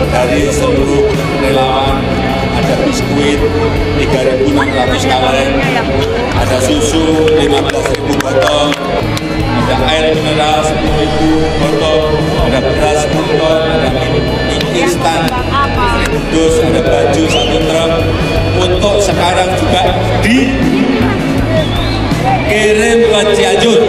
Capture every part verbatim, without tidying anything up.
dari seluruh relawan. Ada biskuit tiga ribu enam ratus kaleng, ada susu lima belas ribu botol, ada air mineral sepuluh ribu botol, ada beras sepuluh ton, ada mie instan seribu dus, ada baju satu truk. Untuk sekarang juga dikirim ke Cianjur.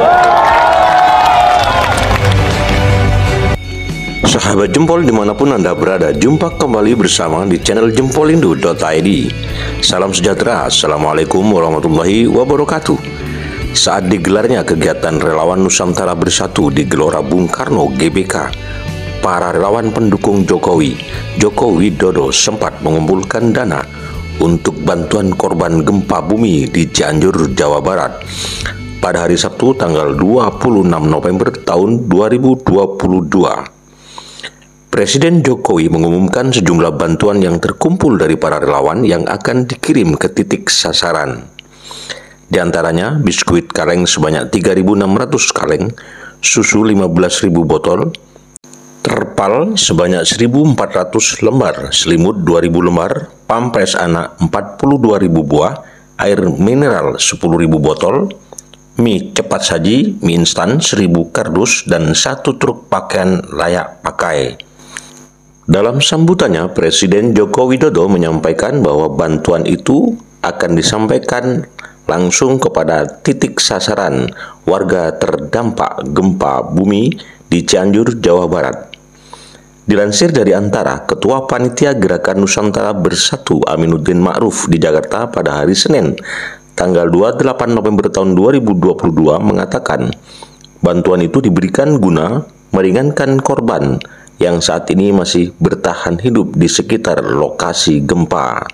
Sahabat Jempol dimanapun Anda berada, jumpa kembali bersama di channel jempolindo titik i d. Salam sejahtera, Assalamualaikum warahmatullahi wabarakatuh. Saat digelarnya kegiatan Relawan Nusantara Bersatu di Gelora Bung Karno G B K, para relawan pendukung Jokowi, Joko Widodo sempat mengumpulkan dana untuk bantuan korban gempa bumi di Cianjur, Jawa Barat pada hari Sabtu tanggal dua puluh enam November tahun dua ribu dua puluh dua. Presiden Jokowi mengumumkan sejumlah bantuan yang terkumpul dari para relawan yang akan dikirim ke titik sasaran. Di antaranya biskuit kaleng sebanyak tiga ribu enam ratus kaleng, susu lima belas ribu botol, terpal sebanyak seribu empat ratus lembar, selimut dua ribu lembar, pampres anak empat puluh dua ribu buah, air mineral sepuluh ribu botol, mie cepat saji, mie instan seribu kardus, dan satu truk pakaian layak pakai. Dalam sambutannya, Presiden Joko Widodo menyampaikan bahwa bantuan itu akan disampaikan langsung kepada titik sasaran warga terdampak gempa bumi di Cianjur, Jawa Barat. Dilansir dari Antara, Ketua Panitia Gerakan Nusantara Bersatu Aminuddin Ma'ruf di Jakarta pada hari Senin, tanggal dua puluh delapan November tahun dua ribu dua puluh dua mengatakan, bantuan itu diberikan guna meringankan korban yang saat ini masih bertahan hidup di sekitar lokasi gempa.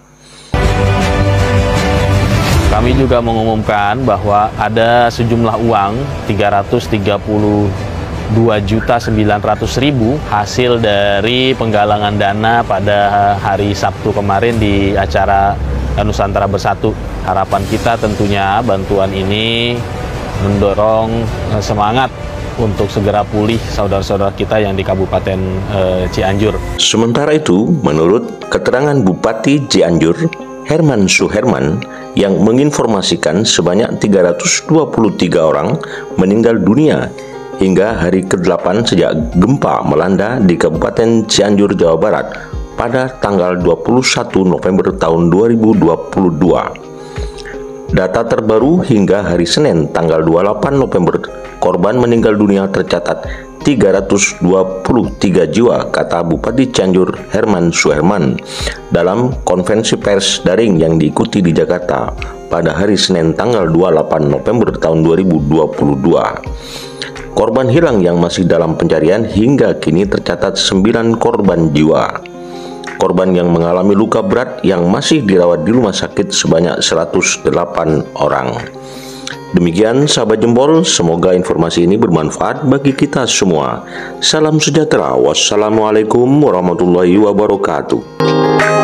Kami juga mengumumkan bahwa ada sejumlah uang tiga ratus tiga puluh dua juta sembilan ratus ribu hasil dari penggalangan dana pada hari Sabtu kemarin di acara Nusantara Bersatu. Harapan kita tentunya bantuan ini mendorong semangat untuk segera pulih saudara-saudara kita yang di Kabupaten e, Cianjur. Sementara itu, menurut keterangan Bupati Cianjur, Herman Suherman, yang menginformasikan sebanyak tiga ratus dua puluh tiga orang meninggal dunia hingga hari kedelapan sejak gempa melanda di Kabupaten Cianjur, Jawa Barat pada tanggal dua puluh satu November tahun dua ribu dua puluh dua. Data terbaru hingga hari Senin tanggal dua puluh delapan November, korban meninggal dunia tercatat tiga ratus dua puluh tiga jiwa, kata Bupati Cianjur Herman Suherman dalam konferensi pers daring yang diikuti di Jakarta pada hari Senin tanggal dua puluh delapan November tahun dua ribu dua puluh dua. Korban hilang yang masih dalam pencarian hingga kini tercatat sembilan korban jiwa. Korban yang mengalami luka berat yang masih dirawat di rumah sakit sebanyak seratus delapan orang. Demikian sahabat Jempol, semoga informasi ini bermanfaat bagi kita semua. Salam sejahtera, wassalamualaikum warahmatullahi wabarakatuh.